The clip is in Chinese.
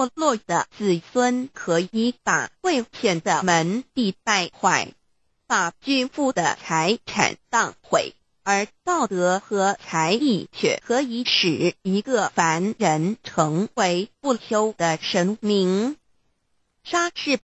堕落的子孙可以把贵钱的门第败坏，把巨富的财产荡毁，而道德和才艺却可以使一个凡人成为不朽的神明。莎士